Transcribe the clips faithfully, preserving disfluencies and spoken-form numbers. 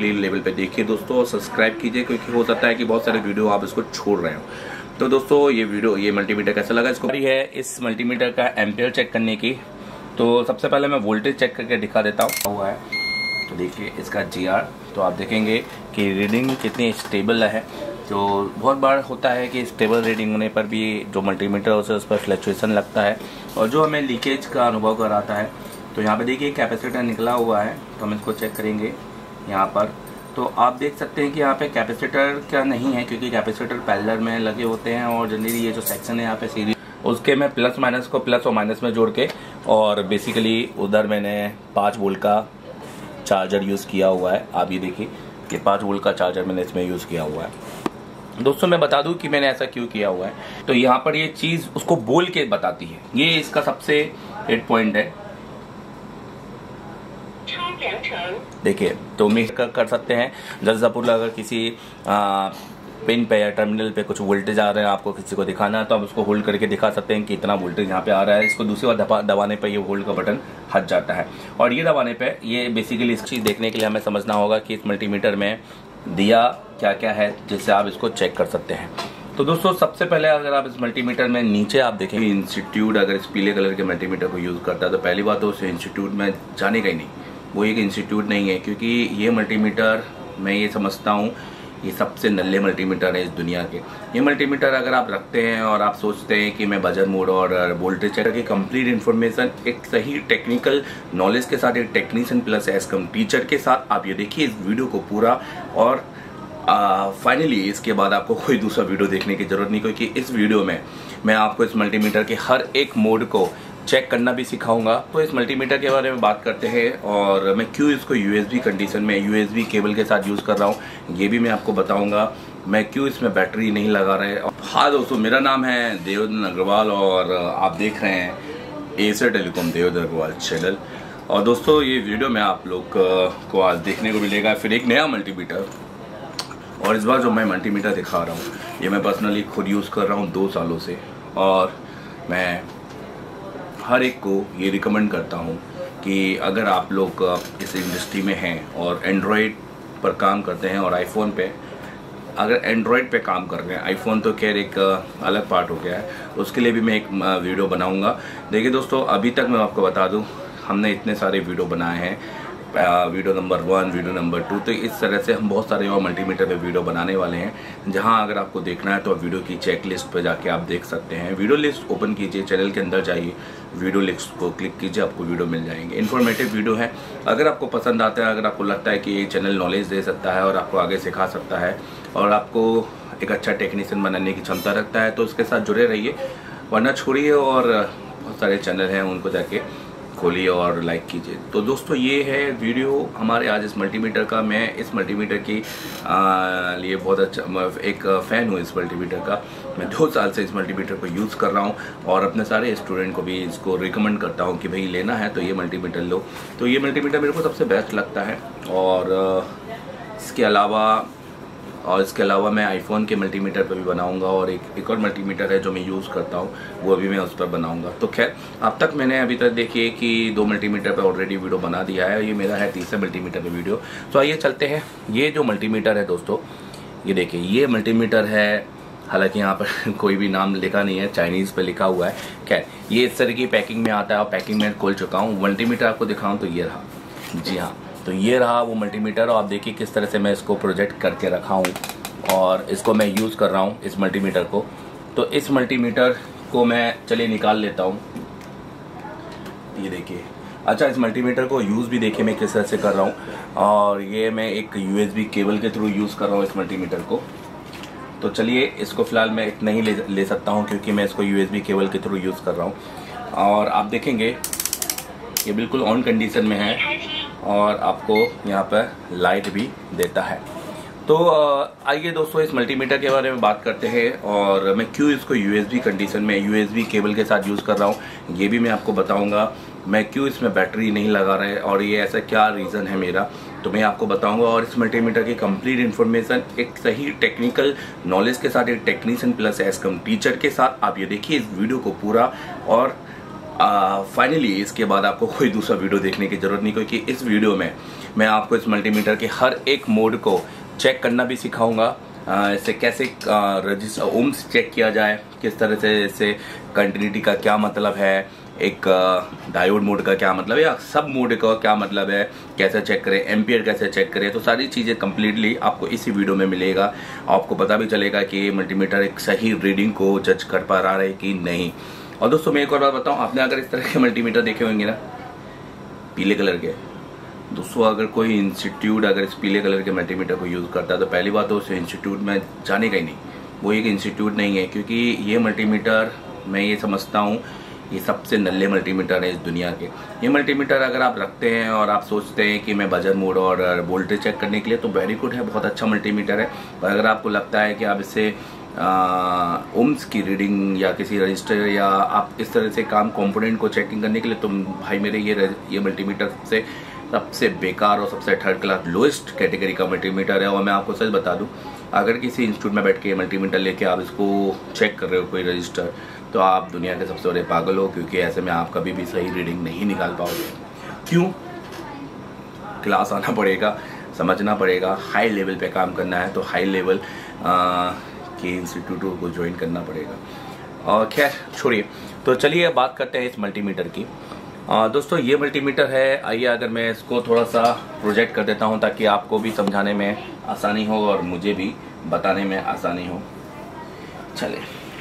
Deeply level पे देखिए दोस्तों, और सब्सक्राइब कीजिए, क्योंकि हो सकता है कि बहुत सारे वीडियो आप इसको छोड़ रहे हो। तो दोस्तों ये वीडियो ये मल्टीमीटर कैसा लगा, इसको है इस मल्टीमीटर का एम्पियर चेक करने की। तो सबसे पहले मैं वोल्टेज चेक करके दिखा देता हूँ हुआ है। तो देखिए इसका जी आर, तो आप देखेंगे कि रीडिंग कितनी स्टेबल है। तो बहुत बार होता है कि स्टेबल रीडिंग होने पर भी जो मल्टीमीटर होता है उस पर फ्लक्चुएशन लगता है और जो हमें लीकेज का अनुभव कराता है। तो यहाँ पे देखिए कैपेसिटर निकला हुआ है, तो हम इसको चेक करेंगे यहाँ पर। तो आप देख सकते हैं कि यहाँ पे कैपेसिटर क्या नहीं है, क्योंकि कैपेसिटर पैरेलल में लगे होते हैं और जनरली ये जो सेक्शन है यहाँ पे सीरीज, उसके मैं प्लस माइनस को प्लस और माइनस में जोड़ के, और बेसिकली उधर मैंने पाँच वोल्ट का चार्जर यूज़ किया हुआ है। आप ये देखिए कि पाँच वोल्ट का चार्जर मैंने इसमें यूज़ किया हुआ है। दोस्तों मैं बता दूं कि मैंने ऐसा क्यों किया हुआ है। तो यहाँ पर ये चीज़ उसको बोल के बताती है, ये इसका सबसे हिट पॉइंट है। देखिए तो मैं कर सकते हैं जस्ट सपोज अगर किसी आ, पिन पे या टर्मिनल पे कुछ वोल्टेज आ रहे हैं, आपको किसी को दिखाना है, तो आप उसको होल्ड करके दिखा सकते हैं कि इतना वोल्टेज यहाँ पे आ रहा है। इसको दूसरी बार दबा दबाने पे ये होल्ड का बटन हट जाता है, और ये दबाने पे ये बेसिकली इस चीज़ देखने के लिए हमें समझना होगा कि इस मल्टीमीटर में दिया क्या क्या है, जिससे आप इसको चेक कर सकते हैं। तो दोस्तों सबसे पहले अगर आप इस मल्टीमीटर में नीचे आप देखेंगे इंस्टीट्यूट अगर इस पीले कलर के मल्टीमीटर को यूज़ करता है, तो पहली बात तो उस इंस्टीट्यूट में जाने का ही नहीं, वो एक इंस्टीट्यूट नहीं है। क्योंकि ये मल्टीमीटर मैं ये समझता हूँ ये सबसे नल्ले मल्टीमीटर है इस दुनिया के। ये मल्टीमीटर अगर आप रखते हैं और आप सोचते हैं कि मैं बजर मोड और वोल्टेज चेक की कंप्लीट इन्फॉर्मेशन एक सही टेक्निकल नॉलेज के साथ, एक technician plus as cum teacher के साथ आप ये देखिए इस वीडियो को पूरा, और फाइनली इसके बाद आपको कोई दूसरा वीडियो देखने की जरूरत नहीं, क्योंकि इस वीडियो में मैं आपको इस मल्टीमीटर के हर एक मोड को चेक करना भी सिखाऊंगा। तो इस मल्टीमीटर के बारे में बात करते हैं, और मैं क्यों इसको यूएसबी कंडीशन में यूएसबी केबल के साथ यूज़ कर रहा हूँ ये भी मैं आपको बताऊंगा। मैं क्यों इसमें बैटरी नहीं लगा रहे। हाँ दोस्तों, मेरा नाम है देवेंद्र अग्रवाल और आप देख रहे हैं Acer telecom Devendra Agrawal channel. और दोस्तों ये वीडियो में आप लोग को आज देखने को मिलेगा फिर एक नया मल्टीमीटर, और इस बार जो मैं मल्टीमीटर दिखा रहा हूँ ये मैं पर्सनली खुद यूज़ कर रहा हूँ दो सालों से, और मैं हर एक को ये रिकमेंड करता हूँ कि अगर आप लोग इस इंडस्ट्री में हैं और एंड्रॉयड पर काम करते हैं और आईफोन पे, अगर एंड्रॉयड पे काम कर रहे हैं, आईफोन तो खैर एक अलग पार्ट हो गया है, उसके लिए भी मैं एक वीडियो बनाऊंगा। देखिए दोस्तों अभी तक मैं आपको बता दूं हमने इतने सारे वीडियो बनाए हैं, video number one, video number two, तो इस तरह से हम बहुत सारे और मल्टीमीटर पे वीडियो बनाने वाले हैं। जहां अगर आपको देखना है तो वीडियो की चेक लिस्ट पर जाके आप देख सकते हैं। वीडियो लिस्ट ओपन कीजिए, चैनल के अंदर जाइए, वीडियो लिस्ट को क्लिक कीजिए, आपको वीडियो मिल जाएंगे। इन्फॉर्मेटिव वीडियो है, अगर आपको पसंद आता है, अगर आपको लगता है कि ये चैनल नॉलेज दे सकता है और आपको आगे सिखा सकता है और आपको एक अच्छा टेक्नीशियन बनाने की क्षमता रखता है, तो उसके साथ जुड़े रहिए, वरना छोड़िए। और बहुत सारे चैनल हैं उनको जाके खोलिए और लाइक कीजिए। तो दोस्तों ये है वीडियो हमारे आज इस मल्टीमीटर का। मैं इस मल्टीमीटर की आ, लिए बहुत अच्छा एक फ़ैन हूँ इस मल्टीमीटर का। मैं दो साल से इस मल्टीमीटर को यूज़ कर रहा हूँ और अपने सारे स्टूडेंट को भी इसको रिकमेंड करता हूँ कि भाई लेना है तो ये मल्टीमीटर लो। तो ये मल्टीमीटर मेरे को सबसे बेस्ट लगता है। और इसके अलावा और इसके अलावा मैं आईफोन के मल्टीमीटर पर भी बनाऊंगा, और एक एक और मल्टीमीटर है जो मैं यूज़ करता हूँ वो भी मैं उस पर बनाऊंगा। तो खैर अब तक मैंने अभी तक देखिए कि दो मल्टीमीटर पे ऑलरेडी वीडियो बना दिया है, ये मेरा है तीसरा मल्टीमीटर पे वीडियो। तो आइए चलते हैं। ये जो मल्टीमीटर है दोस्तों, ये देखिए ये मल्टीमीटर है, हालांकि यहाँ पर कोई भी नाम लिखा नहीं है, चाइनीज़ पे लिखा हुआ है। खैर ये इस तरह की पैकिंग में आता है और पैकिंग में खोल चुका हूँ। मल्टीमीटर आपको दिखाऊँ तो ये रहा, जी हाँ, तो ये रहा वो मल्टीमीटर। और आप देखिए किस तरह से मैं इसको प्रोजेक्ट करके रखा हूँ और इसको मैं यूज़ कर रहा हूँ इस मल्टीमीटर को। तो इस मल्टीमीटर को मैं चलिए निकाल लेता हूँ, ये देखिए। अच्छा, इस मल्टीमीटर को यूज़ भी देखिए मैं किस तरह से कर रहा हूँ, और ये मैं एक यूएसबी केबल के थ्रू यूज़ कर रहा हूँ इस मल्टीमीटर को। तो चलिए इसको फ़िलहाल मैं इतना ही ले, ले सकता हूँ क्योंकि मैं इसको यूएसबी केबल के थ्रू यूज़ कर रहा हूँ। और आप देखेंगे ये बिल्कुल ऑन कंडीशन में है और आपको यहाँ पर लाइट भी देता है। तो आइए दोस्तों इस मल्टीमीटर के बारे में बात करते हैं, और मैं क्यों इसको यूएसबी कंडीशन में यूएसबी केबल के साथ यूज़ कर रहा हूँ ये भी मैं आपको बताऊँगा। मैं क्यों इसमें बैटरी नहीं लगा रहा है और ये ऐसा क्या रीज़न है मेरा, तो मैं आपको बताऊंगा। और इस मल्टीमीटर की कंप्लीट इन्फॉर्मेशन एक सही टेक्निकल नॉलेज के साथ, एक technician plus as cum teacher के साथ आप ये देखिए इस वीडियो को पूरा, और फाइनली uh, इसके बाद आपको कोई दूसरा वीडियो देखने की जरूरत नहीं, क्योंकि इस वीडियो में मैं आपको इस मल्टीमीटर के हर एक मोड को चेक करना भी सिखाऊंगा। uh, इससे कैसे रजिस्टर uh, ओम्स चेक किया जाए, किस तरह से इससे कंटिन्यूटी का क्या मतलब है, एक डायोड मोड का क्या मतलब है, या सब मोड का क्या मतलब है, कैसे चेक करें, एम्पियर कैसे चेक करें, तो सारी चीज़ें कम्प्लीटली आपको इसी वीडियो में मिलेगा। आपको पता भी चलेगा कि मल्टीमीटर एक सही रीडिंग को जज कर पा रहा है कि नहीं। और दोस्तों मैं एक और बात बताऊं, आपने अगर इस तरह के मल्टीमीटर देखे होंगे ना, पीले कलर के, दोस्तों अगर कोई इंस्टीट्यूट अगर इस पीले कलर के मल्टीमीटर को यूज़ करता है तो पहली बात तो उस इंस्टीट्यूट में जाने का ही नहीं, वो एक इंस्टीट्यूट नहीं है। क्योंकि ये मल्टीमीटर मैं ये समझता हूँ ये सबसे नल्ले मल्टीमीटर है इस दुनिया के। ये मल्टीमीटर अगर आप रखते हैं और आप सोचते हैं कि मैं बजर मोड और वोल्टेज चेक करने के लिए, तो वेरी गुड है, बहुत अच्छा मल्टीमीटर है। पर अगर आपको लगता है कि आप इससे ओम्स की रीडिंग या किसी रजिस्टर या आप इस तरह से काम कंपोनेंट को चेकिंग करने के लिए, तो भाई मेरे ये ये मल्टीमीटर सबसे सबसे बेकार और सबसे थर्ड क्लास लोएस्ट कैटेगरी का मल्टीमीटर है। और मैं आपको सच बता दूं, अगर किसी इंस्टीट्यूट में बैठ के मल्टीमीटर लेके आप इसको चेक कर रहे हो कोई रजिस्टर, तो आप दुनिया के सबसे बड़े पागल हो, क्योंकि ऐसे में आप कभी भी सही रीडिंग नहीं निकाल पाओगे। क्यों? क्लास आना पड़ेगा, समझना पड़ेगा, हाई लेवल पे काम करना है तो हाई लेवल के इंस्टीट्यूटों को ज्वाइन करना पड़ेगा। और खैर छोड़िए, तो चलिए बात करते हैं इस मल्टीमीटर की। आ, दोस्तों ये मल्टीमीटर है, आइए अगर मैं इसको थोड़ा सा प्रोजेक्ट कर देता हूं ताकि आपको भी समझाने में आसानी हो और मुझे भी बताने में आसानी हो। चलिए,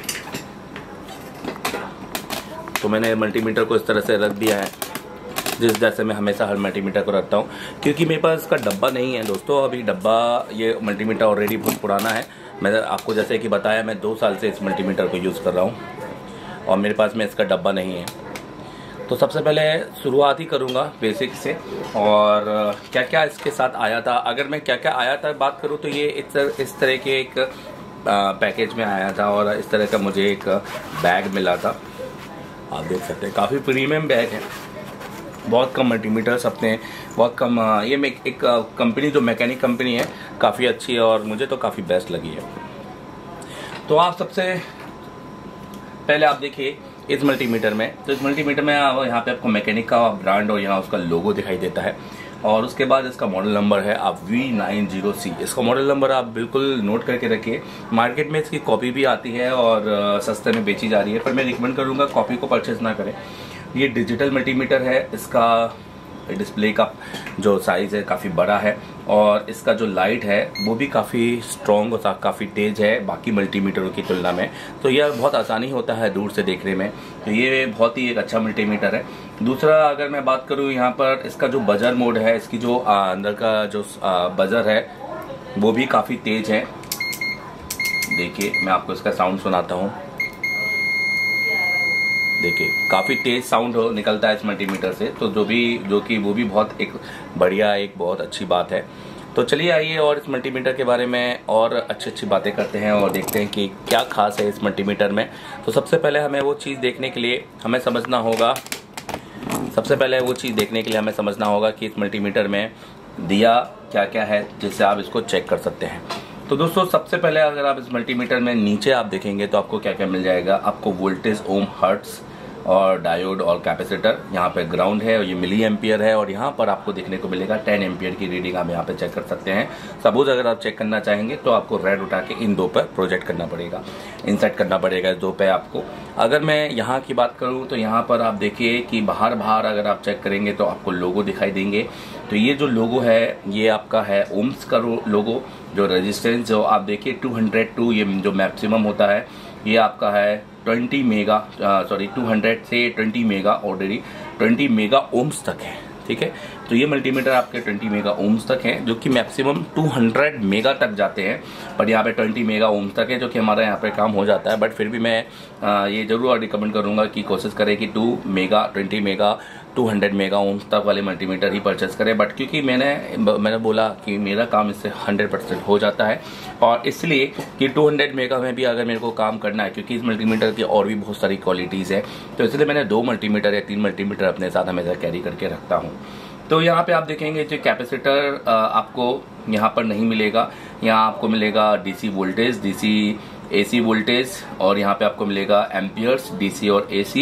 तो मैंने मल्टीमीटर को इस तरह से रख दिया है जिस जैसे मैं हमेशा हर मल्टीमीटर को रखता हूँ, क्योंकि मेरे पास इसका डब्बा नहीं है दोस्तों। अभी डब्बा, ये मल्टीमीटर ऑलरेडी बहुत पुराना है। मैं आपको जैसे कि बताया, मैं दो साल से इस मल्टीमीटर को यूज़ कर रहा हूँ और मेरे पास में इसका डब्बा नहीं है। तो सबसे पहले शुरुआत ही करूँगा बेसिक से, और क्या क्या इसके साथ आया था। अगर मैं क्या क्या आया था बात करूँ तो ये इस तरह इस तरह के एक पैकेज में आया था और इस तरह का मुझे एक बैग मिला था। आप देख सकते हैं काफ़ी प्रीमियम बैग है, बहुत कम मल्टीमीटर्स अपने हैं, बहुत कम। ये एक, एक कंपनी जो मैकेनिक कंपनी है काफ़ी अच्छी है और मुझे तो काफ़ी बेस्ट लगी है। तो आप सबसे पहले आप देखिए इस मल्टीमीटर में, तो इस मल्टीमीटर में यहाँ पे आपको मैकेनिक का ब्रांड और यहाँ उसका लोगो दिखाई देता है, और उसके बाद इसका मॉडल नंबर है आप वी नाइन ज़ीरो सी। इसका मॉडल नंबर आप बिल्कुल नोट करके रखिए। मार्केट में इसकी कॉपी भी आती है और सस्ते में बेची जा रही है, पर मैं रिकमेंड करूँगा कॉपी को परचेज ना करें। ये डिजिटल मल्टीमीटर है, इसका डिस्प्ले का जो साइज़ है काफ़ी बड़ा है और इसका जो लाइट है वो भी काफ़ी स्ट्रॉन्ग और काफ़ी तेज़ है बाकी मल्टीमीटरों की तुलना में। तो यह बहुत आसानी होता है दूर से देखने में, तो ये बहुत ही एक अच्छा मल्टीमीटर है। दूसरा अगर मैं बात करूँ यहाँ पर इसका जो बजर मोड है, इसकी जो अंदर का जो बजर है वो भी काफ़ी तेज़ है। देखिए मैं आपको इसका साउंड सुनाता हूँ, देखिए काफ़ी तेज़ साउंड हो निकलता है इस मल्टीमीटर से, तो जो भी जो कि वो भी बहुत एक बढ़िया, एक बहुत अच्छी बात है। तो चलिए आइए और इस मल्टीमीटर के बारे में और अच्छी अच्छी बातें करते हैं और देखते हैं कि क्या खास है इस मल्टीमीटर में। तो सबसे पहले हमें वो चीज़ देखने के लिए हमें समझना होगा सबसे पहले वो चीज़ देखने के लिए हमें समझना होगा कि इस मल्टीमीटर में दिया क्या क्या है जिससे आप इसको चेक कर सकते हैं। तो दोस्तों सबसे पहले अगर आप इस मल्टीमीटर में नीचे आप देखेंगे तो आपको क्या क्या मिल जाएगा। आपको वोल्टेज, ओम, हर्ट्ज और डायोड और कैपेसिटर, यहाँ पे ग्राउंड है और ये मिली एम्पियर है, और यहाँ पर आपको देखने को मिलेगा टेन एम्पियर की रीडिंग आप यहाँ पे चेक कर सकते हैं। सपोज अगर आप चेक करना चाहेंगे तो आपको रेड उठा के इन दो पर प्रोजेक्ट करना पड़ेगा, इंसर्ट करना पड़ेगा इस दो पे आपको। अगर मैं यहाँ की बात करूँ तो यहाँ पर आप देखिए कि बाहर बाहर अगर आप चेक करेंगे तो आपको लोगो दिखाई देंगे। तो ये जो लोगो है ये आपका है ओम्स का लोगो। जो रेजिस्टेंस जो आप देखिए टू हंड्रेड टू, ये जो मैक्सिमम होता है ये आपका है twenty mega sorry two hundred से twenty mega already twenty mega ohms तक है, ठीक है। तो ये मल्टीमीटर आपके ट्वेंटी मेगा ओम्स तक है, जो कि मैक्सिमम टू हंड्रेड मेगा तक जाते हैं, पर यहाँ पे ट्वेंटी मेगा ओम्स तक है, जो कि हमारा यहाँ पे काम हो जाता है। बट फिर भी मैं आ, ये जरूर रिकमेंड करूँगा कि कोशिश करें कि two mega twenty mega two hundred mega ohms तक वाले मल्टीमीटर ही परचेस करें। बट क्योंकि मैंने मैंने बोला कि मेरा काम इससे हंड्रेड परसेंट हो जाता है, और इसलिए कि टू हंड्रेड मेगा में भी अगर मेरे को काम करना है, क्योंकि इस मल्टीमीटर की और भी बहुत सारी क्वालिटीज़ है, तो इसलिए मैंने दो मल्टीमीटर या तीन मल्टीमीटर अपने साथ हमेशा कैरी करके रखता हूँ। तो यहाँ पे आप देखेंगे जो कैपेसिटर आपको यहाँ पर नहीं मिलेगा, यहाँ आपको मिलेगा DC voltage, DC AC voltage, और यहाँ पे आपको मिलेगा एम्पियर्स डीसी और एसी,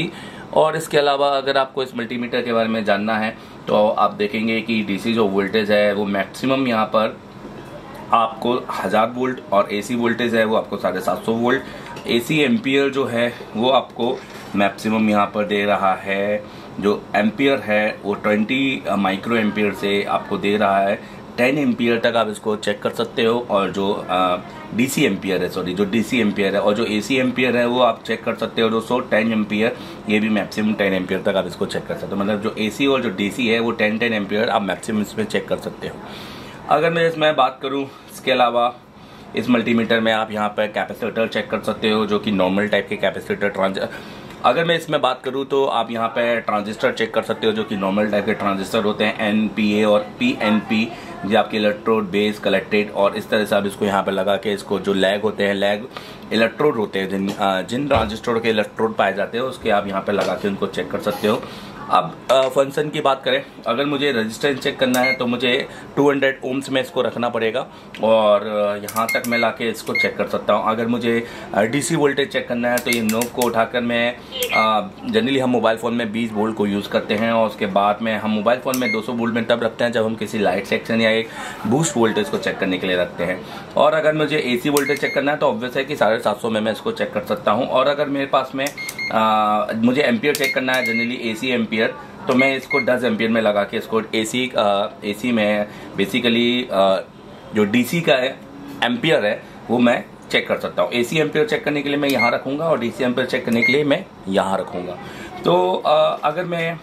और इसके अलावा अगर आपको इस मल्टीमीटर के बारे में जानना है तो आप देखेंगे कि डीसी जो वोल्टेज है वो मैक्सिमम यहाँ पर आपको हज़ार वोल्ट और एसी वोल्टेज है वो आपको साढ़े सात सौ वोल्ट। एसी एम्पियर जो है वो आपको मैक्सिमम यहाँ पर दे रहा है, जो एम्पियर है वो ट्वेंटी माइक्रो एम्पियर से आपको दे रहा है। टेन एम्पियर तक आप इसको चेक कर सकते हो, और जो डीसी एम्पियर है सॉरी जो डीसी एम्पियर है और जो एसी एम्पियर है वो आप चेक कर सकते हो दोस्तों टेन एम्पियर, ये भी मैक्सिमम टेन एम्पियर तक आप इसको चेक कर सकते हो। मतलब जो एसी और जो डीसी है वो टेन टेन एम्पियर आप मैक्सिमम इसमें चेक कर सकते हो। अगर मैं इसमें बात करूं, इसके अलावा इस मल्टीमीटर में आप यहाँ पर कैपेसिटर चेक कर सकते हो, जो कि नॉर्मल टाइप के कैपेसिटर ट्रांज अगर मैं इसमें बात करूं तो आप यहाँ पे ट्रांजिस्टर चेक कर सकते हो, जो कि नॉर्मल टाइप के ट्रांजिस्टर होते हैं, एन पी ए और पी एन पी, जो आपके इलेक्ट्रोड बेस कलेक्टेड, और इस तरह से आप इसको यहाँ पे लगा के इसको जो लैग होते हैं, लैग इलेक्ट्रोड होते हैं, जिन जिन ट्रांजिस्टर के इलेक्ट्रोड पाए जाते हैं उसके आप यहाँ पे लगा के उनको चेक कर सकते हो। अब फंक्शन की बात करें, अगर मुझे रेजिस्टेंस चेक करना है तो मुझे दो सौ ओम्स में इसको रखना पड़ेगा और यहाँ तक मैं लाके इसको चेक कर सकता हूँ। अगर मुझे डीसी वोल्टेज चेक करना है तो ये नोब को उठाकर मैं जनरली हम मोबाइल फ़ोन में बीस वोल्ट को यूज़ करते हैं, और उसके बाद में हम मोबाइल फ़ोन में दो सौ वोल्ट में तब रखते हैं जब हम किसी लाइट सेक्शन या एक बूस्ट वोल्टेज को चेक करने के लिए रखते हैं। और अगर मुझे एसी वोल्टेज चेक करना है तो ऑब्वियस है कि साढ़े सात सौ में मैं इसको चेक कर सकता हूँ। और अगर मेरे पास में आ, मुझे एम्पियर चेक करना है, जनरली एसी एम्पियर, तो मैं इसको दस एम्पियर में लगा के इसको एसी एसी में बेसिकली जो डीसी का है एम्पियर है वो मैं चेक कर सकता हूँ। एसी एम्पियर चेक करने के लिए मैं यहाँ रखूँगा और डीसी एम्पियर चेक करने के लिए मैं यहाँ रखूँगा। तो आ, अगर मैं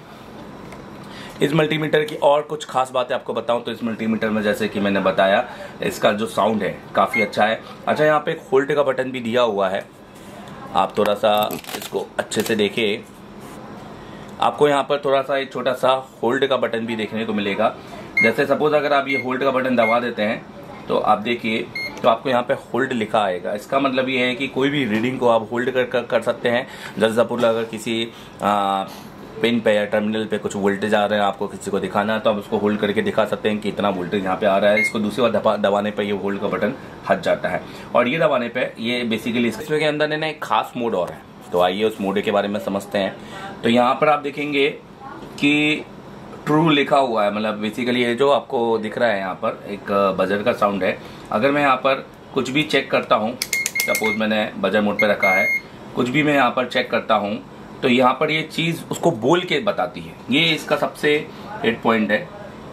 इस मल्टीमीटर की और कुछ खास बातें आपको बताऊं तो इस मल्टीमीटर में जैसे कि मैंने बताया, इसका जो साउंड है काफ़ी अच्छा है। अच्छा, यहाँ पे एक होल्ड का बटन भी दिया हुआ है, आप थोड़ा सा इसको अच्छे से देखिए, आपको यहाँ पर थोड़ा सा एक छोटा सा होल्ड का बटन भी देखने को मिलेगा। जैसे सपोज अगर आप ये होल्ड का बटन दबा देते हैं तो आप देखिए तो आपको यहाँ पे होल्ड लिखा आएगा। इसका मतलब ये है कि कोई भी रीडिंग को आप होल्ड कर कर, कर सकते हैं। जैसे सपोज अगर किसी आ, पिन पे या टर्मिनल पे कुछ वोल्टेज आ रहे हैं, आपको किसी को दिखाना है तो आप उसको होल्ड करके दिखा सकते हैं कि इतना वोल्टेज यहाँ पे आ रहा है। इसको दूसरी बार दबा दबाने पे ये होल्ड का बटन हट जाता है, और ये दबाने पे ये बेसिकली इसमें के अंदर ना एक खास मोड और है। तो आइए उस मोड के बारे में समझते हैं। तो यहाँ पर आप देखेंगे कि ट्रू लिखा हुआ है, मतलब बेसिकली ये जो आपको दिख रहा है यहाँ पर एक बजर का साउंड है। अगर मैं यहाँ पर कुछ भी चेक करता हूँ, सपोज मैंने बजर मोड पे रखा है, कुछ भी मैं यहाँ पर चेक करता हूँ तो यहाँ पर ये चीज़ उसको बोल के बताती है। ये इसका सबसे हिट पॉइंट है।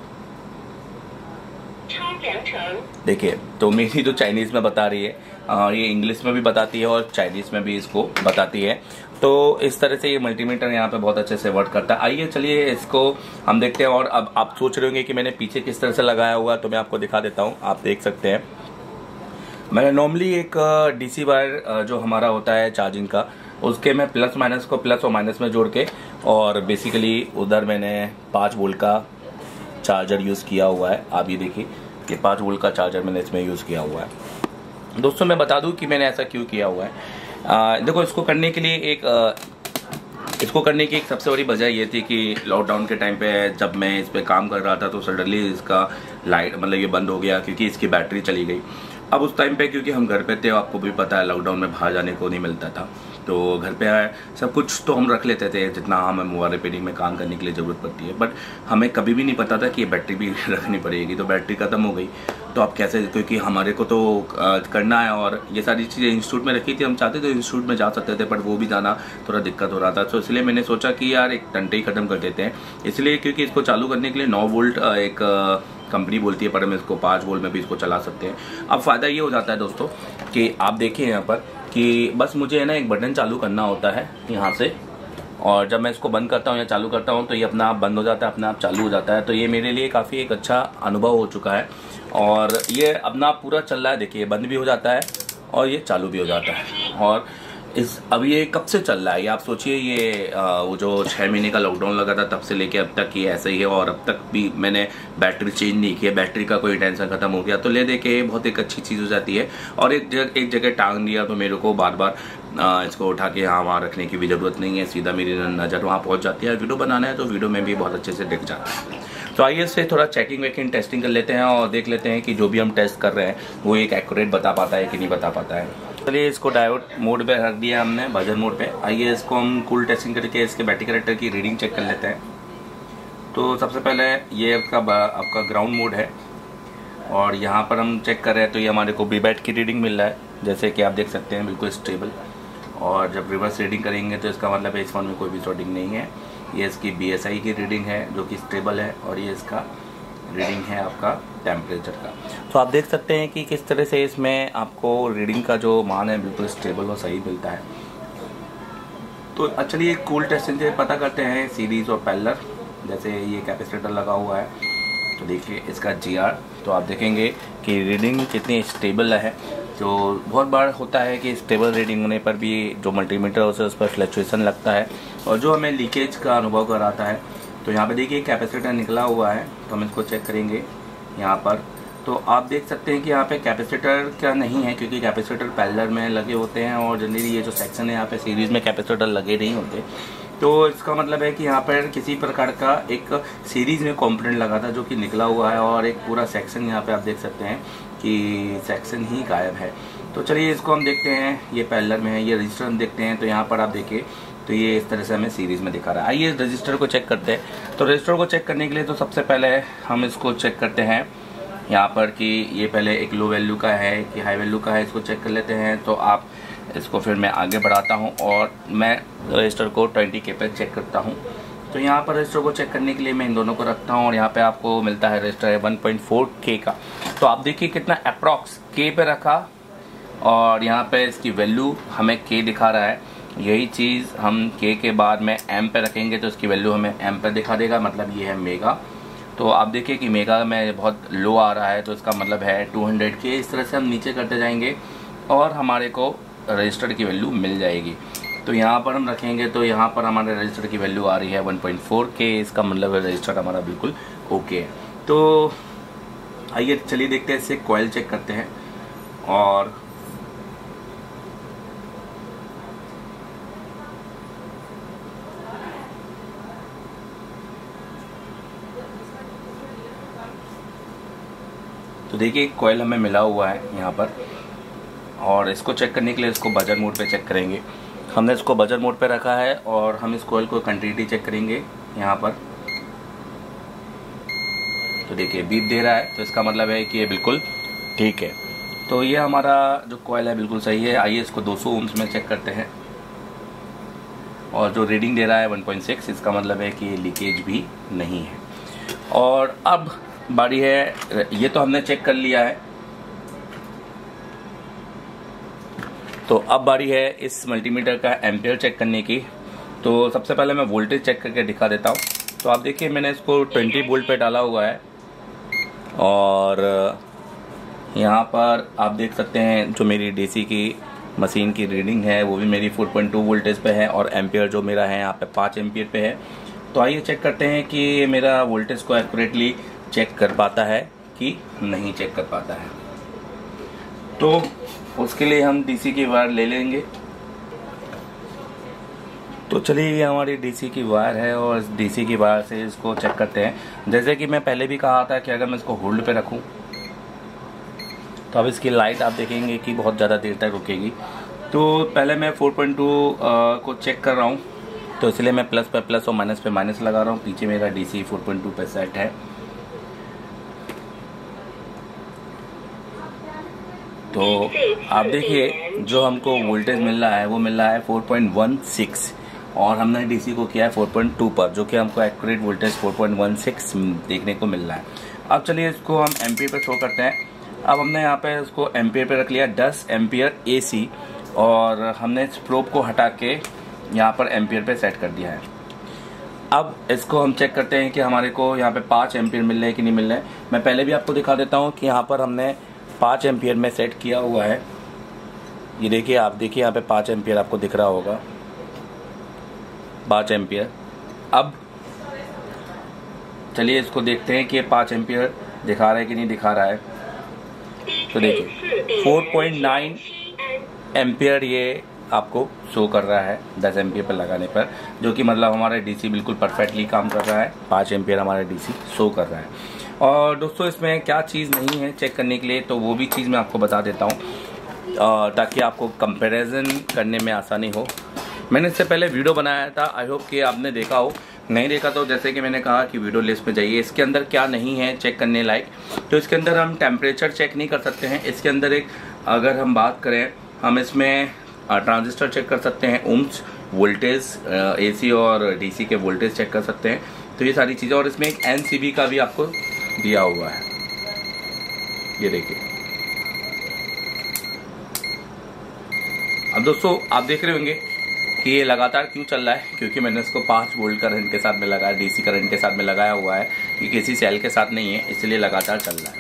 देखिए, तो मेरी जो चाइनीज़ में बता रही है, आ, ये इंग्लिश में भी बताती है और चाइनीज़ में भी इसको बताती है। तो इस तरह से ये मल्टीमीटर यहाँ पे बहुत अच्छे से वर्क करता है। आइए चलिए इसको हम देखते हैं। और अब आप सोच रहे होंगे कि मैंने पीछे किस तरह से लगाया हुआ, तो मैं आपको दिखा देता हूँ। आप देख सकते हैं, मैंने नॉर्मली एक डीसी वायर जो हमारा होता है चार्जिंग का, उसके मैं प्लस माइनस को प्लस और माइनस में जोड़ के, और बेसिकली उधर मैंने पाँच वोल्ट का चार्जर यूज़ किया हुआ है। आप ये देखिए कि पाँच वोल्ट का चार्जर मैंने इसमें यूज़ किया हुआ है। दोस्तों मैं बता दूं कि मैंने ऐसा क्यों किया हुआ है। आ, देखो, इसको करने के लिए एक आ, इसको करने की एक सबसे बड़ी वजह ये थी कि लॉकडाउन के टाइम पे जब मैं इस पे काम कर रहा था तो सडनली इसका लाइट मतलब ये बंद हो गया क्योंकि इसकी बैटरी चली गई। अब उस टाइम पे क्योंकि हम घर पे थे, आपको भी पता है लॉकडाउन में बाहर जाने को नहीं मिलता था, तो घर पे आए सब कुछ तो हम रख लेते थे जितना हमें मोबाइल रिपेयरिंग में काम करने के लिए ज़रूरत पड़ती है। बट हमें कभी भी नहीं पता था कि ये बैटरी भी रखनी पड़ेगी। तो बैटरी ख़त्म हो गई तो अब कैसे, क्योंकि हमारे को तो करना है और ये सारी चीज़ें इंस्टीट्यूट में रखी थी। हम चाहते थे इंस्टीट्यूट में जा सकते थे, बट वो भी जाना थोड़ा दिक्कत हो रहा था। तो इसलिए मैंने सोचा कि यार एक टंटे ही ख़त्म कर देते हैं। इसलिए क्योंकि इसको चालू करने के लिए नौ वोल्ट एक कंपनी बोलती है, पर हम इसको पाँच वोल्ट में भी इसको चला सकते हैं। अब फ़ायदा ये हो जाता है दोस्तों कि आप देखिए यहाँ पर कि बस मुझे है ना एक बटन चालू करना होता है यहाँ से, और जब मैं इसको बंद करता हूँ या चालू करता हूँ तो ये अपना आप बंद हो जाता है, अपने आप चालू हो जाता है। तो ये मेरे लिए काफ़ी एक अच्छा अनुभव हो चुका है, और ये अपना आप पूरा चल रहा है। देखिए, बंद भी हो जाता है और ये चालू भी हो जाता है। और इस अब ये कब से चल रहा है, ये आप सोचिए, ये आ, वो जो छः महीने का लॉकडाउन लगा था तब से लेके अब तक ये ऐसे ही है, और अब तक भी मैंने बैटरी चेंज नहीं की है। बैटरी का कोई टेंशन खत्म हो गया तो ले दे के बहुत एक अच्छी चीज़ हो जाती है। और एक जगह एक जगह टांग दिया तो मेरे को बार बार आ, इसको उठा के यहाँ वहाँ रखने की भी ज़रूरत नहीं है, सीधा मेरी नज़र वहाँ पहुँच जाती है। वीडियो बनाना है तो वीडियो में भी बहुत अच्छे से दिख जाता है। तो आइए इससे थोड़ा चेकिंग वेकिंग टेस्टिंग कर लेते हैं और देख लेते हैं कि जो भी हम टेस्ट कर रहे हैं वो एक एक्यूरेट बता पाता है कि नहीं बता पाता है। चलिए इसको डायोड मोड पे रख दिया हमने, बजर मोड पे। आइए इसको हम कूल टेस्टिंग करके इसके बैटरी कैरेक्टर की रीडिंग चेक कर लेते हैं। तो सबसे पहले ये आपका आपका ग्राउंड मोड है और यहाँ पर हम चेक कर रहे हैं तो ये हमारे को बी बैट की रीडिंग मिल रहा है, जैसे कि आप देख सकते हैं बिल्कुल स्टेबल। और जब रिवर्स रीडिंग करेंगे तो इसका मतलब है इस फोन में कोई भी शॉर्टिंग नहीं है। ये इसकी बी एस आई की रीडिंग है जो कि स्टेबल है, और ये इसका रीडिंग है आपका टेम्परेचर का। तो आप देख सकते हैं कि किस तरह से इसमें आपको रीडिंग का जो मान है बिल्कुल स्टेबल और सही मिलता है। तो चलिए कूल टेस्टिंग से पता करते हैं सीरीज और पैरेलल। जैसे ये कैपेसिटर लगा हुआ है तो देखिए इसका जी आर, तो आप देखेंगे कि रीडिंग कितनी स्टेबल है। तो बहुत बार होता है कि स्टेबल रीडिंग होने पर भी जो मल्टीमीटर होता है उस पर फ्लक्चुएशन लगता है और जो हमें लीकेज का अनुभव कराता है। तो यहाँ पे देखिए कैपेसिटर निकला हुआ है, तो हम इसको चेक करेंगे यहाँ पर। तो आप देख सकते हैं कि यहाँ पे कैपेसिटर क्या नहीं है, क्योंकि कैपेसिटर पैरेलल में लगे होते हैं और जनरली ये जो सेक्शन है यहाँ पे सीरीज़ में कैपेसिटर लगे नहीं होते। तो इसका मतलब है कि यहाँ पर किसी प्रकार का एक सीरीज़ में कॉम्पोनेंट लगा था जो कि निकला हुआ है, और एक पूरा सेक्शन यहाँ पे आप देख सकते हैं कि सेक्शन ही गायब है। तो चलिए इसको हम देखते हैं, ये पैरेलल में है। ये रजिस्टर हम देखते हैं तो यहाँ पर आप देखिए तो ये इस तरह से हमें सीरीज़ में दिखा रहा है। आइए रजिस्टर को चेक करते हैं। तो रजिस्टर को चेक करने के लिए तो सबसे पहले हम इसको चेक करते हैं यहाँ पर कि ये पहले एक लो वैल्यू का है कि हाई वैल्यू का है, इसको चेक कर लेते हैं। तो आप इसको फिर मैं आगे बढ़ाता हूँ और मैं रजिस्टर को ट्वेंटी के पे चेक करता हूँ। तो यहाँ पर रजिस्टर को चेक करने के लिए मैं इन दोनों को रखता हूँ और यहाँ पे आपको मिलता है रजिस्टर है वन पॉइंट फोर के का। तो आप देखिए कितना अप्रॉक्स के पे रखा और यहाँ पे इसकी वैल्यू हमें के दिखा रहा है। यही चीज़ हम के के बाद में एम पे रखेंगे तो इसकी वैल्यू हमें एम पे दिखा देगा, मतलब ये है मेगा। तो आप देखिए कि मेगा में बहुत लो आ रहा है, तो इसका मतलब है टू हंड्रेड के। इस तरह से हम नीचे करते जाएंगे और हमारे को रजिस्टर की वैल्यू मिल जाएगी। तो यहाँ पर हम रखेंगे तो यहाँ पर हमारे रजिस्टर की वैल्यू आ रही है वन पॉइंट फोर के। इसका मतलब है रजिस्टर हमारा बिल्कुल ओके है। तो आइए चलिए देखते हैं, इससे कॉइल चेक करते हैं। और तो देखिए कॉइल हमें मिला हुआ है यहाँ पर, और इसको चेक करने के लिए इसको बजर मोड पे चेक करेंगे। हमने इसको बजर मोड पे रखा है और हम इस कॉइल को कंटिन्यूटी चेक करेंगे यहाँ पर। तो देखिए बीप दे रहा है, तो इसका मतलब है कि ये बिल्कुल ठीक है। तो ये हमारा जो कॉइल है बिल्कुल सही है। आइए इसको दो सौ ओम्स में चेक करते हैं और जो रीडिंग दे रहा है वन पॉइंट सिक्स, इसका मतलब है कि लीकेज भी नहीं है। और अब बारी है, ये तो हमने चेक कर लिया है, तो अब बारी है इस मल्टीमीटर का एम्पियर चेक करने की। तो सबसे पहले मैं वोल्टेज चेक करके दिखा देता हूँ। तो आप देखिए मैंने इसको ट्वेंटी वोल्ट पे डाला हुआ है और यहाँ पर आप देख सकते हैं जो मेरी डीसी की मशीन की रीडिंग है वो भी मेरी फोर पॉइंट टू वोल्टेज पे है और एम्पियर जो मेरा है यहाँ पे फाइव एम्पियर पे है। तो आइए चेक करते हैं कि मेरा वोल्टेज को एक्यूरेटली चेक कर पाता है कि नहीं चेक कर पाता है। तो उसके लिए हम डीसी की वायर ले लेंगे। तो चलिए ये हमारी डीसी की वायर है और इस डीसी की वायर से इसको चेक करते हैं। जैसे कि मैं पहले भी कहा था कि अगर मैं इसको होल्ड पे रखूं तो अब इसकी लाइट आप देखेंगे कि बहुत ज़्यादा देर तक रुकेगी। तो पहले मैं फोर पॉइंट टू को चेक कर रहा हूं, तो इसलिए मैं प्लस पे प्लस और माइनस पे माइनस लगा रहा हूं। पीछे मेरा डीसी फोर पॉइंट टू पे सेट है। तो आप देखिए जो हमको वोल्टेज मिल रहा है वो मिल रहा है फोर पॉइंट वन सिक्स और हमने डीसी को किया है फोर पॉइंट टू पर, जो कि हमको accurate voltage four point one six देखने को मिल रहा है। अब चलिए इसको हम एम्पियर पे शो करते हैं। अब हमने यहाँ पे इसको एम्पियर पे रख लिया दस एम्पियर एसी और हमने इस प्रोब को हटा के यहाँ पर एम्पियर पे सेट कर दिया है। अब इसको हम चेक करते हैं कि हमारे को यहाँ पे पाँच एम्पियर मिल रहे हैं कि नहीं मिल रहे हैं। मैं पहले भी आपको दिखा देता हूँ कि यहाँ पर हमने पाँच एम्पियर में सेट किया हुआ है। ये देखिए, आप देखिए यहाँ पे पाँच एम्पियर आपको दिख रहा होगा, पाँच एम्पियर। अब चलिए इसको देखते हैं कि पाँच एम्पियर दिखा रहा है कि नहीं दिखा रहा है। तो देखिए फोर पॉइंट नाइन एम्पियर ये आपको शो कर रहा है दस एम्पियर पर लगाने पर, जो कि मतलब हमारा डीसी बिल्कुल परफेक्टली काम कर रहा है। पाँच एम्पियर हमारा डीसी शो कर रहा है। और दोस्तों इसमें क्या चीज़ नहीं है चेक करने के लिए, तो वो भी चीज़ मैं आपको बता देता हूँ ताकि आपको कंपैरिजन करने में आसानी हो। मैंने इससे पहले वीडियो बनाया था, आई होप कि आपने देखा हो। नहीं देखा तो जैसे कि मैंने कहा कि वीडियो लिस्ट में जाइए। इसके अंदर क्या नहीं है चेक करने लायक, तो इसके अंदर हम टेम्परेचर चेक नहीं कर सकते हैं। इसके अंदर एक अगर हम बात करें, हम इसमें ट्रांजिस्टर चेक कर सकते हैं, ओम्स, वोल्टेज, एसी और डीसी के वोल्टेज चेक कर सकते हैं। तो ये सारी चीज़ें, और इसमें एक एनसीबी का भी आपको दिया हुआ है, ये देखिए। अब दोस्तों आप देख रहे होंगे कि ये लगातार क्यों चल रहा है, क्योंकि मैंने इसको पाँच वोल्ट करंट के साथ में लगाया, डीसी करंट के साथ में लगाया हुआ है। ये किसी सेल के साथ नहीं है, इसलिए लगातार चल रहा है।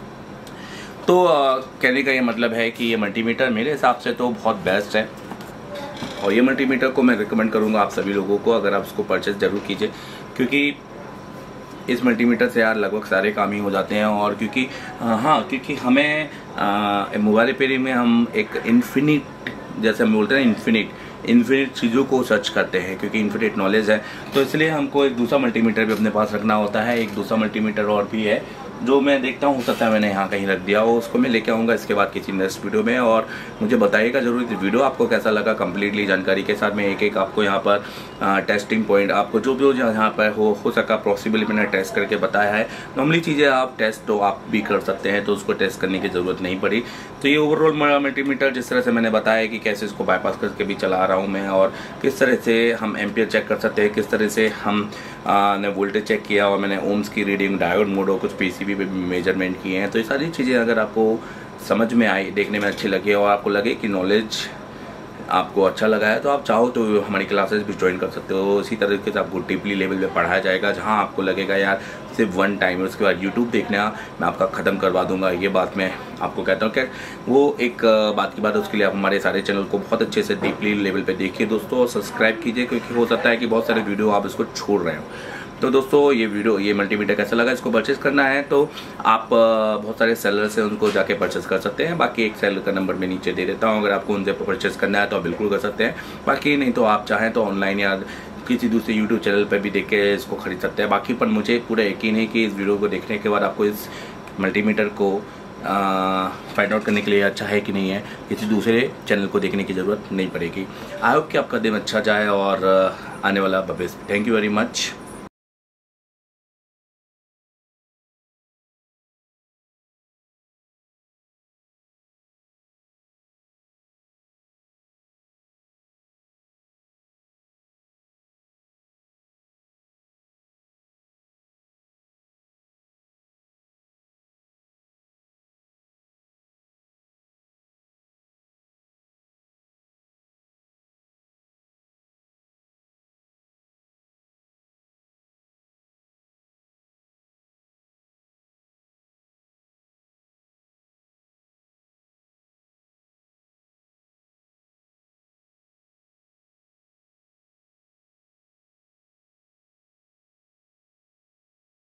तो आ, कहने का ये मतलब है कि ये मल्टीमीटर मेरे हिसाब से तो बहुत बेस्ट है, और ये मल्टीमीटर को मैं रिकमेंड करूँगा आप सभी लोगों को, अगर आप उसको परचेज जरूर कीजिए, क्योंकि इस मल्टीमीटर से यार लगभग सारे काम ही हो जाते हैं। और क्योंकि हाँ, क्योंकि हमें मोबाइल रिपेयरिंग में हम एक इन्फिनिट, जैसे हम बोलते हैं इन्फिनिट इन्फिनिट चीज़ों को सर्च करते हैं, क्योंकि इन्फिनिट नॉलेज है, तो इसलिए हमको एक दूसरा मल्टीमीटर भी अपने पास रखना होता है। एक दूसरा मल्टीमीटर और भी है जो मैं देखता हूँ, हो सकता है मैंने यहाँ कहीं रख दिया हो, उसको मैं लेके आऊँगा इसके बाद किसी नेक्स्ट वीडियो में। और मुझे बताइएगा जरूर कि वीडियो आपको कैसा लगा, कंप्लीटली जानकारी के साथ में एक एक आपको यहाँ पर आ, टेस्टिंग पॉइंट आपको जो भी यहाँ पर हो हो सका पॉसिबल मैंने टेस्ट करके बताया है। नॉर्मली चीज़ें आप टेस्ट तो आप भी कर सकते हैं, तो उसको टेस्ट करने की ज़रूरत नहीं पड़ी। तो ये ओवरऑल मल्टीमीटर जिस तरह से मैंने बताया कि कैसे इसको बाईपास करके भी चला रहा हूँ मैं, और किस तरह से हम एम्पियर चेक कर सकते हैं, किस तरह से हम ने वोल्टेज चेक किया, और मैंने ओम्स की रीडिंग, डायोड मोड और कुछ पीसीबी पे मेजरमेंट किए हैं। तो ये सारी चीज़ें अगर आपको समझ में आई, देखने में अच्छी लगी, और आपको लगे कि नॉलेज आपको अच्छा लगा है, तो आप चाहो तो हमारी क्लासेस भी ज्वाइन कर सकते हो। इसी तरीके से आपको डीपली लेवल पे पढ़ाया जाएगा, जहां आपको लगेगा यार सिर्फ वन टाइम, उसके बाद यूट्यूब देखना मैं आपका ख़त्म करवा दूंगा। ये बात मैं आपको कहता हूँ कि वो एक बात की बात है, उसके लिए आप हमारे सारे चैनल को बहुत अच्छे से डीपली लेवल पे देखिए दोस्तों, और सब्सक्राइब कीजिए, क्योंकि हो सकता है कि बहुत सारे वीडियो आप इसको छोड़ रहे हो। तो दोस्तों ये वीडियो, ये मल्टीमीटर कैसा लगा, इसको परचेस करना है तो आप बहुत सारे सेलर से उनको जाके परचेस कर सकते हैं। बाकी एक सेलर का नंबर मैं नीचे दे देता हूँ, अगर आपको उनसे परचेस करना है तो आप बिल्कुल कर सकते हैं। बाकी नहीं तो आप चाहें तो ऑनलाइन या किसी दूसरे यूट्यूब चैनल पर भी देख के इसको खरीद सकते हैं। बाकी पर मुझे पूरा यकीन है कि इस वीडियो को देखने के बाद आपको इस मल्टीमीटर को फाइंड आउट करने के लिए अच्छा है कि नहीं है, किसी दूसरे चैनल को देखने की ज़रूरत नहीं पड़ेगी। आई होप कि आपका दिन अच्छा जाए और आने वाला भविष्य। Thank you very much.